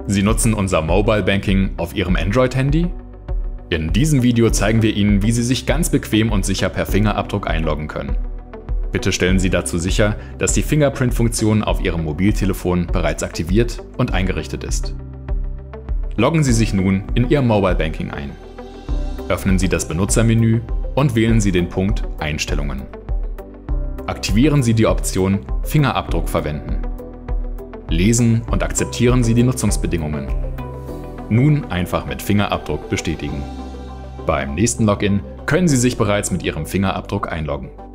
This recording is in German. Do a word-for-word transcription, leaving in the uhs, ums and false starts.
Sie nutzen unser Mobile Banking auf Ihrem Android-Handy? In diesem Video zeigen wir Ihnen, wie Sie sich ganz bequem und sicher per Fingerabdruck einloggen können. Bitte stellen Sie dazu sicher, dass die Fingerprint-Funktion auf Ihrem Mobiltelefon bereits aktiviert und eingerichtet ist. Loggen Sie sich nun in Ihr Mobile Banking ein. Öffnen Sie das Benutzermenü und wählen Sie den Punkt Einstellungen. Aktivieren Sie die Option Fingerabdruck verwenden. Lesen und akzeptieren Sie die Nutzungsbedingungen. Nun einfach mit Fingerabdruck bestätigen. Beim nächsten Login können Sie sich bereits mit Ihrem Fingerabdruck einloggen.